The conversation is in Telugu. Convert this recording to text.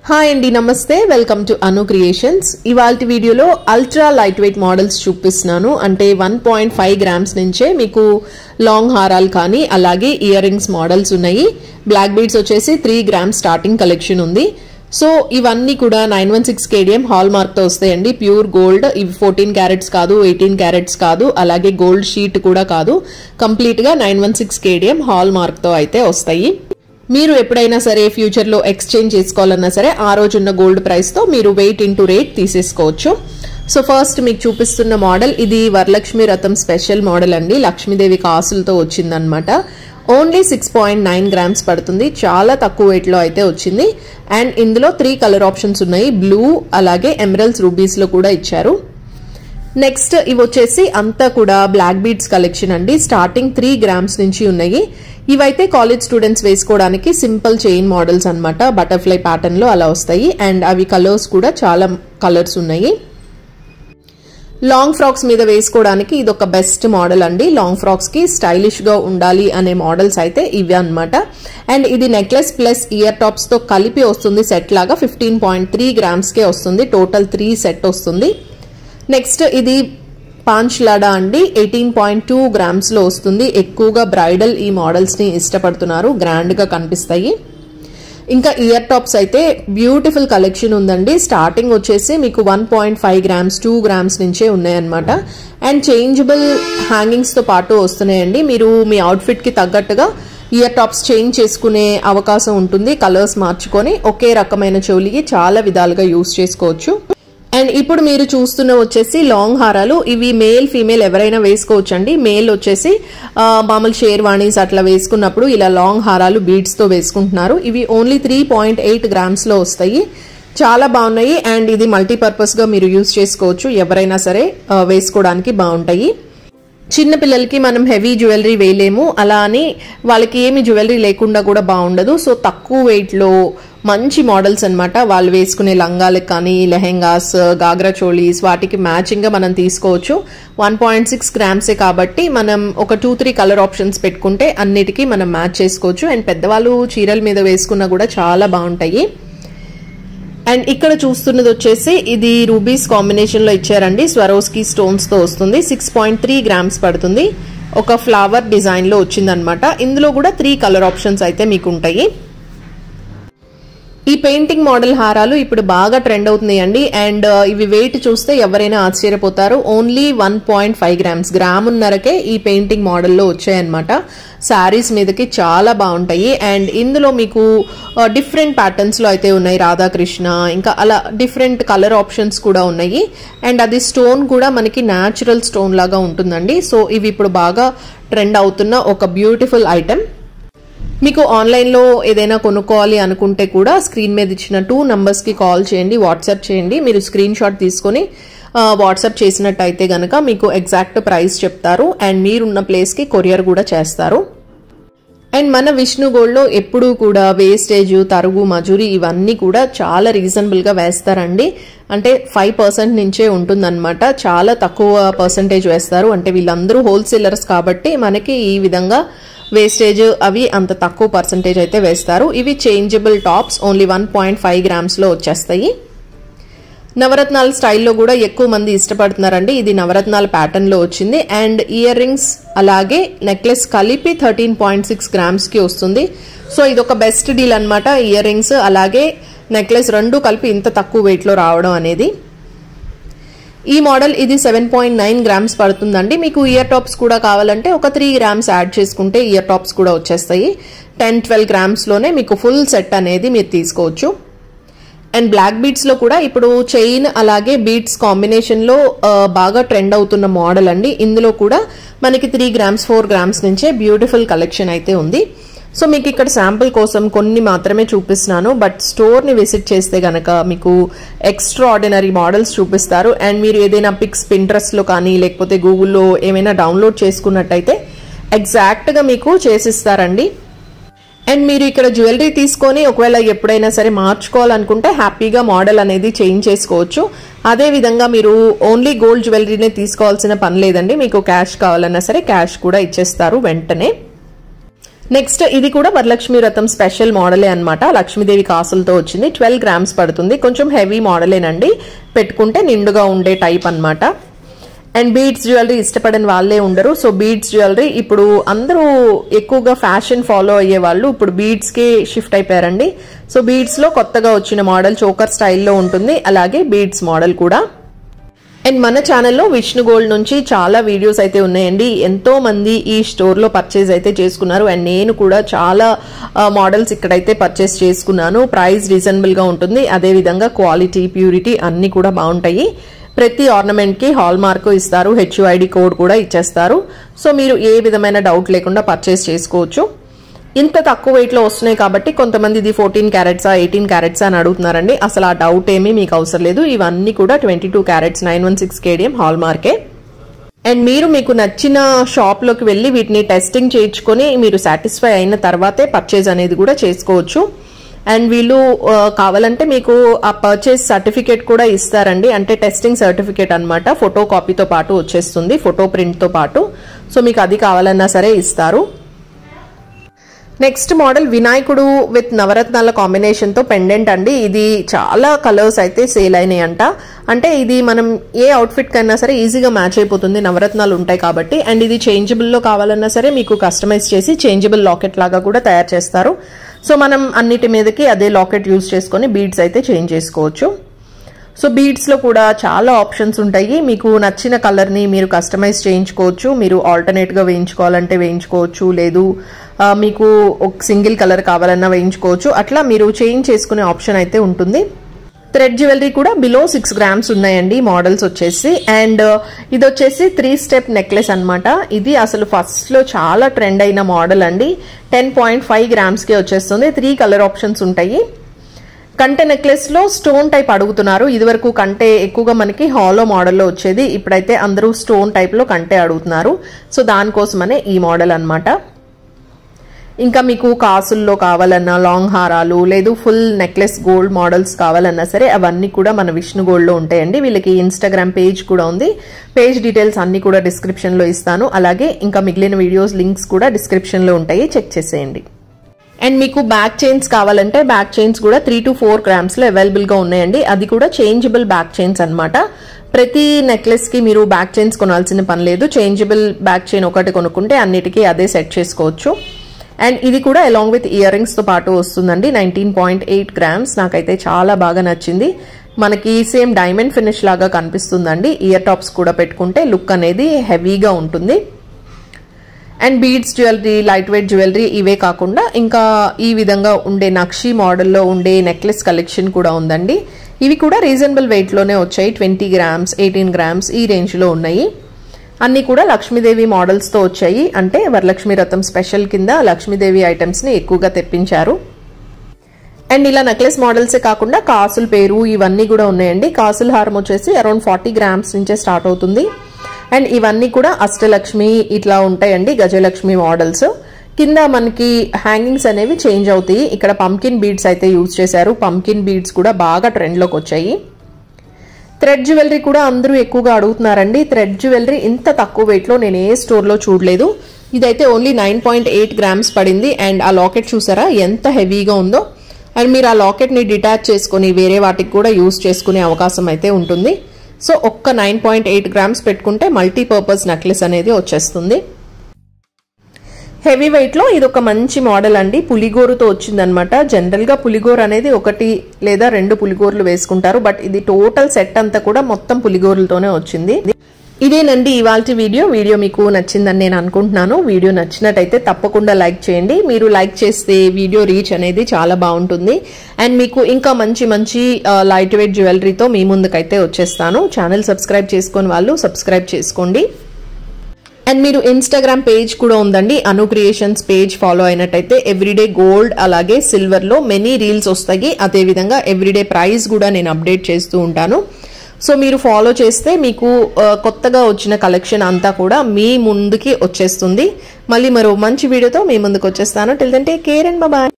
హాయ్ అండి, నమస్తే. Welcome to Anu creations. ఇవాల్టి వీడియోలో అల్ట్రా లైట్ వెయిట్ మోడల్స్ చూపిస్తున్నాను. అంటే 1.5 గ్రామ్స్ నుంచే మీకు లాంగ్ హారాలు కానీ అలాగే ఇయర్ రింగ్స్ మోడల్స్ ఉన్నాయి. బ్లాక్ బీడ్స్ వచ్చేసి 3 గ్రామ్స్ స్టార్టింగ్ కలెక్షన్ ఉంది. సో ఇవన్నీ కూడా 916 KDM హాల్ మార్క్ తో వస్తాయండి. Pure gold. ఇవి 14 క్యారెట్స్ కాదు, 18 క్యారెట్స్ కాదు, అలాగే గోల్డ్ షీట్ కూడా కాదు. కంప్లీట్ గా 916 KDM హాల్ మార్క్ తో అయితే వస్తాయి. మీరు ఎప్పుడైనా సరే ఫ్యూచర్ లో ఎక్స్చేంజ్ చేసుకోవాలన్నా సరే ఆ రోజున్న గోల్డ్ ప్రైస్ తో మీరు వెయిట్ ఇంటూ రేట్ తీసేసుకోవచ్చు. సో ఫస్ట్ మీకు చూపిస్తున్న మోడల్ ఇది వరలక్ష్మి రథం స్పెషల్ మోడల్ అండి. లక్ష్మీదేవి కాసులతో వచ్చిందనమాట. ఓన్లీ 6.9 గ్రామ్స్ పడుతుంది. చాలా తక్కువ వెయిట్ లో అయితే వచ్చింది. అండ్ ఇందులో 3 కలర్ ఆప్షన్స్ ఉన్నాయి. బ్లూ అలాగే ఎమరల్స్ రూబీస్ లో కూడా ఇచ్చారు. నెక్స్ట్ ఇవి వచ్చేసి అంతా కూడా బ్లాక్ బీడ్స్ కలెక్షన్ అండి. స్టార్టింగ్ 3 గ్రామ్స్ నుంచి ఉన్నాయి. ఇవైతే కాలేజ్ స్టూడెంట్స్ వేసుకోవడానికి సింపుల్ చైన్ మోడల్స్ అన్నమాట. బటర్ఫ్లై ప్యాటర్న్ లో అలా వస్తాయి. అండ్ అవి కలర్స్ కూడా చాలా కలర్స్ ఉన్నాయి. లాంగ్ ఫ్రాక్స్ మీద వేసుకోవడానికి ఇది ఒక బెస్ట్ మోడల్ అండి. లాంగ్ ఫ్రాక్స్ కి స్టైలిష్ గా ఉండాలి అనే మోడల్స్ అయితే ఇవి అన్నమాట. అండ్ ఇది నెక్లెస్ ప్లస్ ఇయర్ టాప్స్ తో కలిపి వస్తుంది. సెట్ లాగా 15.3 గ్రామ్స్ కే వస్తుంది. టోటల్ 3 సెట్ వస్తుంది. నెక్స్ట్ ఇది పాంచ్లాడా అండి. 18.2 గ్రామ్స్ లో వస్తుంది. ఎక్కువగా బ్రైడల్ ఈ మోడల్స్ ని ఇష్టపడుతున్నారు. గ్రాండ్ గా కనిపిస్తాయి. ఇంకా ఇయర్ టాప్స్ అయితే బ్యూటిఫుల్ కలెక్షన్ ఉందండి. స్టార్టింగ్ వచ్చేసి మీకు 1.5 గ్రామ్స్ 2 గ్రామ్స్ నుంచే ఉన్నాయన్నమాట. అండ్ చేంజబుల్ హ్యాంగింగ్స్ తో పాటు వస్తున్నాయండి. మీరు మీ అవుట్ఫిట్ కి తగ్గట్టుగా ఇయర్ టాప్స్ చేంజ్ చేసుకునే అవకాశం ఉంటుంది. కలర్స్ మార్చుకొని ఒకే రకమైన చెవులికి చాలా విధాలుగా యూజ్ చేసుకోవచ్చు. అండ్ ఇప్పుడు మీరు చూస్తున్న వచ్చేసి లాంగ్ హారాలు. ఇవి మేల్ ఫీమేల్ ఎవరైనా వేసుకోవచ్చు అండి. మేల్ వచ్చేసి మామూలు షేర్వాణీస్ అట్లా వేసుకున్నప్పుడు ఇలా లాంగ్ హారాలు బీడ్స్ తో వేసుకుంటున్నారు. ఇవి ఓన్లీ 3.8 గ్రామ్స్ లో వస్తాయి. చాలా బాగున్నాయి. అండ్ ఇది మల్టీపర్పస్ గా మీరు యూజ్ చేసుకోవచ్చు. ఎవరైనా సరే వేసుకోవడానికి బాగుంటాయి. చిన్న పిల్లలకి మనం హెవీ జ్యువెలరీ వేయలేము. అలా అని వాళ్ళకి ఏమి జ్యువెలరీ లేకుండా కూడా బాగుండదు. సో తక్కువ వెయిట్ లో మంచి మోడల్స్ అన్నమాట. వాళ్ళు వేసుకునే లంగాలకు కానీ లెహెంగాస్, గాగ్రా చోళీస్ వాటికి మ్యాచింగ్ గా మనం తీసుకోవచ్చు. 1.6 గ్రామ్సే కాబట్టి మనం ఒక 2-3 కలర్ ఆప్షన్స్ పెట్టుకుంటే అన్నిటికీ మనం మ్యాచ్ చేసుకోవచ్చు. అండ్ పెద్దవాళ్ళు చీరల మీద వేసుకున్నా కూడా చాలా బాగుంటాయి. అండ్ ఇక్కడ చూస్తున్నది వచ్చేసి ఇది రూబీస్ కాంబినేషన్ లో ఇచ్చారండి. స్వరోస్కీ స్టోన్స్ తో వస్తుంది. 6.3 గ్రామ్స్ పడుతుంది. ఒక ఫ్లవర్ డిజైన్ లో వచ్చిందనమాట. ఇందులో కూడా 3 కలర్ ఆప్షన్స్ అయితే మీకు ఉంటాయి. ఈ పెయింటింగ్ మోడల్ హారాలు ఇప్పుడు బాగా ట్రెండ్ అవుతున్నాయండి. అండ్ ఇవి వెయిట్ చూస్తే ఎవరైనా ఆశ్చర్యపోతారు. ఓన్లీ 1.5 గ్రామ్స్ గ్రామున్నరకే ఈ పెయింటింగ్ మోడల్లో వచ్చాయన్నమాట. శారీస్ మీదకి చాలా బాగుంటాయి. అండ్ ఇందులో మీకు డిఫరెంట్ ప్యాటర్న్స్ లో అయితే ఉన్నాయి. రాధాకృష్ణ ఇంకా అలా డిఫరెంట్ కలర్ ఆప్షన్స్ కూడా ఉన్నాయి. అండ్ అది స్టోన్ కూడా మనకి న్యాచురల్ స్టోన్ లాగా ఉంటుందండి. సో ఇవి ఇప్పుడు బాగా ట్రెండ్ అవుతున్న ఒక బ్యూటిఫుల్ ఐటెం. మీకు ఆన్లైన్ లో ఏదైనా కొనుక్కోవాలి అనుకుంటే కూడా స్క్రీన్ మీద ఇచ్చిన 2 నంబర్స్ కి కాల్ చేయండి, వాట్సాప్ చేయండి. మీరు స్క్రీన్ షాట్ తీసుకుని వాట్సాప్ చేసినట్టయితే గనక మీకు ఎగ్జాక్ట్ ప్రైస్ చెప్తారు. అండ్ మీరున్న ప్లేస్ కి కొరియర్ కూడా చేస్తారు. అండ్ మన విష్ణు గోల్డ్ లో ఎప్పుడూ కూడా వేస్టేజ్, తరుగు, మజూరీ ఇవన్నీ కూడా చాలా రీజనబుల్ గా వేస్తారండి. అంటే 5% నుంచే ఉంటుందన్నమాట. చాలా తక్కువ పర్సంటేజ్ వేస్తారు. అంటే వీళ్ళందరూ హోల్సేలర్స్ కాబట్టి మనకి ఈ విధంగా వేస్టేజ్ అవి అంత తక్కువ పర్సంటేజ్ అయితే వేస్తారు. ఇవి చేంజబుల్ టాప్స్. ఓన్లీ 1.5 గ్రామ్స్ లో వచ్చేస్తాయి. నవరత్నాల స్టైల్లో కూడా ఎక్కువ మంది ఇష్టపడుతున్నారండి. ఇది నవరత్నాల ప్యాటర్న్ లో వచ్చింది. అండ్ ఇయర్ రింగ్స్ అలాగే నెక్లెస్ కలిపి 13.6 గ్రామ్స్ కి వస్తుంది. సో ఇది ఒక బెస్ట్ డీల్ అనమాట. ఇయర్ రింగ్స్ అలాగే నెక్లెస్ రెండు కలిపి ఇంత తక్కువ వెయిట్ లో రావడం అనేది. ఈ మోడల్ ఇది 7.9 గ్రామ్స్ పడుతుందండి. మీకు ఇయర్ టాప్స్ కూడా కావాలంటే ఒక 3 గ్రామ్స్ యాడ్ చేసుకుంటే ఇయర్ టాప్స్ కూడా వచ్చేస్తాయి. 10-12 గ్రామ్స్ లోనే మీకు ఫుల్ సెట్ అనేది మీరు తీసుకోవచ్చు. అండ్ బ్లాక్ బీడ్స్ లో కూడా ఇప్పుడు చైన్ అలాగే బీడ్స్ కాంబినేషన్ లో బాగా ట్రెండ్ అవుతున్న మోడల్ అండి. ఇందులో కూడా మనకి 3 గ్రామ్స్ 4 గ్రామ్స్ నుంచే బ్యూటిఫుల్ కలెక్షన్ అయితే ఉంది. సో మీకు ఇక్కడ శాంపుల్ కోసం కొన్ని మాత్రమే చూపిస్తున్నాను. బట్ స్టోర్ ని విజిట్ చేస్తే గనక మీకు ఎక్స్ట్రా ఆర్డినరీ మోడల్స్ చూపిస్తారు. అండ్ మీరు ఏదైనా పిక్స్ పింట్రెస్ట్ లో కానీ లేకపోతే గూగుల్లో ఏమైనా డౌన్లోడ్ చేసుకున్నట్టయితే ఎగ్జాక్ట్ గా మీకు చేసిస్తారండి. అండ్ మీరు ఇక్కడ జ్యువెలరీ తీసుకొని ఒకవేళ ఎప్పుడైనా సరే మార్చుకోవాలనుకుంటే హ్యాపీగా మోడల్ అనేది చేంజ్ చేసుకోవచ్చు. అదే విధంగా మీరు ఓన్లీ గోల్డ్ జ్యువెలరీనే తీసుకోవాల్సిన పని లేదండి. మీకు క్యాష్ కావాలన్నా సరే క్యాష్ కూడా ఇచ్చేస్తారు వెంటనే. నెక్స్ట్ ఇది కూడా వరలక్ష్మి వ్రతం స్పెషల్ మోడలే అన్నమాట. లక్ష్మీదేవి కాసులతో వచ్చింది. 12 grams పడుతుంది. కొంచెం హెవీ మోడలేనండి, పెట్టుకుంటే నిండుగా ఉండే టైప్ అన్నమాట. అండ్ బీడ్స్ జ్యువెలరీ ఇష్టపడని వాళ్ళే ఉండరు. సో బీడ్స్ జ్యువెలరీ ఇప్పుడు అందరూ ఎక్కువగా ఫ్యాషన్ ఫాలో అయ్యే వాళ్ళు ఇప్పుడు బీడ్స్ కి షిఫ్ట్ అయిపోయారండి. సో బీడ్స్ లో కొత్తగా వచ్చిన మోడల్ చోకర్ స్టైల్లో ఉంటుంది, అలాగే బీడ్స్ మోడల్ కూడా. అండ్ మన ఛానల్లో విష్ణు గోల్డ్ నుంచి చాలా వీడియోస్ అయితే ఉన్నాయండి. ఎంతో మంది ఈ స్టోర్ లో పర్చేజ్ అయితే చేసుకున్నారు. అండ్ నేను కూడా చాలా మోడల్స్ ఇక్కడైతే పర్చేస్ చేసుకున్నాను. ప్రైస్ రీజనబుల్ గా ఉంటుంది, అదే విధంగా క్వాలిటీ, ప్యూరిటీ అన్ని కూడా బాగుంటాయి. ప్రతి ఆర్నమెంట్ కి హాల్ మార్క్ ఇస్తారు, HUID కోడ్ కూడా ఇచ్చేస్తారు. సో మీరు ఏ విధమైన డౌట్ లేకుండా పర్చేస్ చేసుకోవచ్చు. ఇంత తక్కువ వెయిట్ లో వస్తున్నాయి కాబట్టి కొంతమంది ఇది 14 carats 18 carats అని అడుగుతున్నారండి. అసలు ఆ డౌట్ ఏమీ మీకు అవసరం లేదు. ఇవన్నీ కూడా 22 carats 916 kdm హాల్ మార్కే. అండ్ మీరు మీకు నచ్చిన షాప్ లోకి వెళ్ళి వీటిని టెస్టింగ్ చేయించుకొని మీరు సాటిస్ఫై అయిన తర్వాతే పర్చేజ్ అనేది కూడా చేసుకోవచ్చు. అండ్ వీళ్ళు కావాలంటే మీకు ఆ పర్చేస్ సర్టిఫికేట్ కూడా ఇస్తారండి, అంటే టెస్టింగ్ సర్టిఫికేట్ అన్నమాట. ఫోటో కాపీతో పాటు వచ్చేస్తుంది, ఫోటో ప్రింట్ తో పాటు. సో మీకు అది కావాలన్నా సరే ఇస్తారు. నెక్స్ట్ మోడల్ వినాయకుడు విత్ నవరత్నాల కాంబినేషన్ తో పెండెంట్ అండి. ఇది చాలా కలర్స్ అయితే సేల్ అయినాయి అంట. అంటే ఇది మనం ఏ అవుట్ఫిట్ కైనా సరే ఈజీగా మ్యాచ్ అయిపోతుంది, నవరత్నాలు ఉంటాయి కాబట్టి. అండ్ ఇది చేంజబుల్ లో కావాలన్నా సరే మీకు కస్టమైజ్ చేసి చేంజబుల్ లాకెట్ లాగా కూడా తయారు చేస్తారు. సో మనం అన్నిటి మీదకి అదే లాకెట్ యూజ్ చేసుకొని బీడ్స్ అయితే చేంజ్ చేసుకోవచ్చు. సో బీడ్స్ లో కూడా చాలా ఆప్షన్స్ ఉంటాయి. మీకు నచ్చిన కలర్ ని మీరు కస్టమైజ్ చేయించుకోవచ్చు. మీరు ఆల్టర్నేట్ గా వేయించుకోవాలంటే వేయించుకోవచ్చు, లేదు మీకు ఒక సింగిల్ కలర్ కావాలన్నా వేయించుకోవచ్చు. అట్లా మీరు చేంజ్ చేసుకునే ఆప్షన్ అయితే ఉంటుంది. థ్రెడ్ జ్యువెలరీ కూడా బిలో 6 grams ఉన్నాయండి మోడల్స్ వచ్చేసి. అండ్ ఇది వచ్చేసి 3 step నెక్లెస్ అన్నమాట. ఇది అసలు ఫస్ట్ లో చాలా ట్రెండ్ అయిన మోడల్ అండి. 10.5 grams కి వచ్చేస్తుంది. 3 కలర్ ఆప్షన్స్ ఉంటాయి. కంటె నెక్లెస్ లో స్టోన్ టైప్ అడుగుతున్నారు. ఇది వరకు కంటె ఎక్కువగా మనకి హాలో మోడల్లో వచ్చేది, ఇప్పుడైతే అందరూ స్టోన్ టైప్ లో కంటె అడుగుతున్నారు. సో దానికోసమనే ఈ మోడల్ అన్నమాట. ఇంకా మీకు కాసుల్లో కావాలన్నా, లాంగ్ హారాలు, లేదు ఫుల్ నెక్లెస్ గోల్డ్ మోడల్స్ కావాలన్నా సరే అవన్నీ కూడా మన విష్ణు గోల్డ్ లో ఉంటాయండి. వీళ్ళకి ఇన్స్టాగ్రామ్ పేజ్ కూడా ఉంది. పేజ్ డీటెయిల్స్ అన్ని కూడా డిస్క్రిప్షన్ లో ఇస్తాను. అలాగే ఇంకా మిగిలిన వీడియోస్ లింక్స్ కూడా డిస్క్రిప్షన్ లో ఉంటాయి, చెక్ చేసేయండి. అండ్ మీకు బ్యాక్ చైన్స్ కావాలంటే బ్యాక్ చైన్స్ కూడా 3 to 4 grams లో అవైలబుల్ గా ఉన్నాయండి. అది కూడా చేంజబుల్ బ్యాక్ చైన్స్ అన్నమాట. ప్రతి నెక్లెస్ కి మీరు బ్యాక్ చైన్స్ కొనాల్సిన పని లేదు. చేంజబుల్ బ్యాక్ చైన్ ఒకటి కొనుక్కుంటే అన్నిటికీ అదే సెట్ చేసుకోవచ్చు. అండ్ ఇది కూడా అలాంగ్ విత్ ఇయర్ రింగ్స్ తో పాటు వస్తుందండి. 19.8 grams. నాకైతే చాలా బాగా నచ్చింది. మనకి సేమ్ డైమండ్ ఫినిష్ లాగా కనిపిస్తుందండి. ఇయర్ టాప్స్ కూడా పెట్టుకుంటే లుక్ అనేది హెవీగా ఉంటుంది. And beads jewellery, light weight jewellery ఇవే కాకుండా ఇంకా ఈ విధంగా ఉండే నక్షి మోడల్లో ఉండే నెక్లెస్ కలెక్షన్ కూడా ఉందండి. ఇవి కూడా రీజనబుల్ వెయిట్ లోనే వచ్చాయి. 20 grams 18 grams ఈ రేంజ్ లో ఉన్నాయి. అన్ని కూడా లక్ష్మీదేవి మోడల్స్ తో వచ్చాయి. అంటే వరలక్ష్మి వ్రతం స్పెషల్ కింద లక్ష్మీదేవి ఐటమ్స్ ని ఎక్కువగా తెప్పించారు. అండ్ ఇలా నెక్లెస్ మోడల్సే కాకుండా కాసుల పేరు ఇవన్నీ కూడా ఉన్నాయండి. కాసుల హారం వచ్చేసి అరౌండ్ 40 grams నుంచే స్టార్ట్ అవుతుంది. అండ్ ఇవన్నీ కూడా అష్టలక్ష్మి ఇట్లా ఉంటాయండి, గజలక్ష్మి మోడల్స్. కింద మనకి హ్యాంగింగ్స్ అనేవి చేంజ్ అవుతాయి. ఇక్కడ పంకిన్ బీడ్స్ అయితే యూజ్ చేశారు. పంకిన్ బీడ్స్ కూడా బాగా ట్రెండ్ లోకి వచ్చాయి. థ్రెడ్ జ్యువెలరీ కూడా అందరూ ఎక్కువగా అడుగుతున్నారండి. థ్రెడ్ జ్యువెలరీ ఇంత తక్కువ వెయిట్ లో నేను ఏ స్టోర్ లో చూడలేదు. ఇదైతే ఓన్లీ 9.8 grams పడింది. అండ్ ఆ లాకెట్ చూసారా ఎంత హెవీగా ఉందో. అండ్ మీరు ఆ లాకెట్ ని డిటాచ్ చేసుకుని వేరే వాటికి కూడా యూజ్ చేసుకునే అవకాశం అయితే ఉంటుంది. సో ఒక్క 9.8 grams పెట్టుకుంటే మల్టీపర్పస్ నెక్లెస్ అనేది వచ్చేస్తుంది. హెవీ వెయిట్ లో ఇది ఒక మంచి మోడల్ అండి. పులిగోరుతో వచ్చిందనమాట. జనరల్ గా పులిగోరు అనేది 1 లేదా 2 పులిగోర్లు వేసుకుంటారు. బట్ ఇది టోటల్ సెట్ అంతా కూడా మొత్తం పులిగోరులతోనే వచ్చింది. ఇదేనండి ఇవాల్టి వీడియో మీకు నచ్చిందని నేను అనుకుంటున్నాను. వీడియో నచ్చినట్టయితే తప్పకుండా లైక్ చేయండి. మీరు లైక్ చేస్తే వీడియో రీచ్ అనేది చాలా బాగుంటుంది. అండ్ మీకు ఇంకా మంచి లైట్ వెయిట్ జ్యువెలరీతో మీ ముందుకైతే వచ్చేస్తాను. ఛానల్ సబ్స్క్రైబ్ చేసుకొని వాళ్ళు సబ్స్క్రైబ్ చేసుకోండి. అండ్ మీరు ఇన్స్టాగ్రామ్ పేజ్ కూడా ఉందండి, అను క్రియేషన్స్ పేజ్ ఫాలో అయినట్టయితే ఎవ్రీడే గోల్డ్ అలాగే సిల్వర్ లో మెనీ రీల్స్ వస్తాయి. అదేవిధంగా ఎవ్రీడే ప్రైస్ కూడా నేను అప్డేట్ చేస్తూ ఉంటాను. సో మీరు ఫాలో చేస్తే మీకు కొత్తగా వచ్చిన కలెక్షన్ అంతా కూడా మీ ముందుకి వచ్చేస్తుంది. మళ్ళీ మరో మంచి వీడియోతో మీ ముందుకు వచ్చేస్తాను. Till then take care and bye.